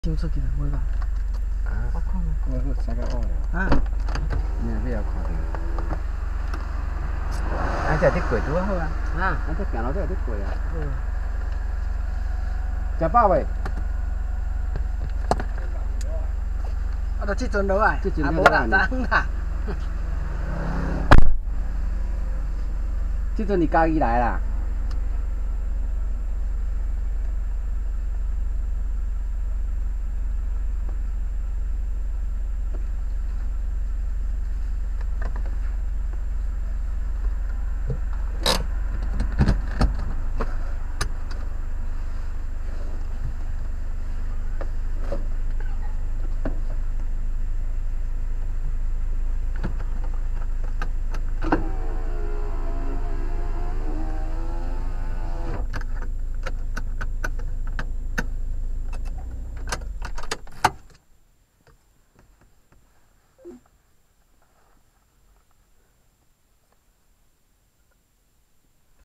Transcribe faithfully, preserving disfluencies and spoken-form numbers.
先出去了，袂吧？ 啊， 我看下。 我我三个乌了。 啊， 你若要看着。啊，这伫过拄啊好啊。 啊， 啊，这行路这伫过啊。 嗯。 食饱未？ 啊，就即阵落来， 即阵啊， 就落来无啦，昨昏啦。 即阵你家己来啦。